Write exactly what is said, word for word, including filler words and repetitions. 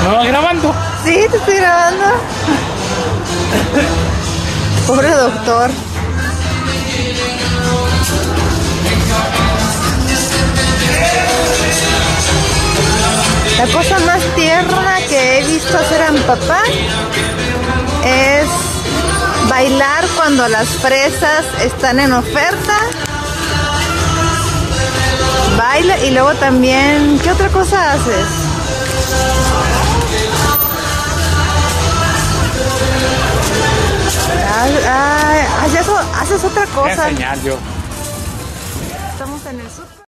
¿No vas grabando? Sí, te estoy grabando. Pobre doctor. La cosa más tierna que he visto hacer a mi papá es bailar cuando las fresas están en oferta. Baila y luego también, ¿qué otra cosa haces? Ah, ah, haces, haces otra Voy a cosa. enseñar yo. Estamos en el súper.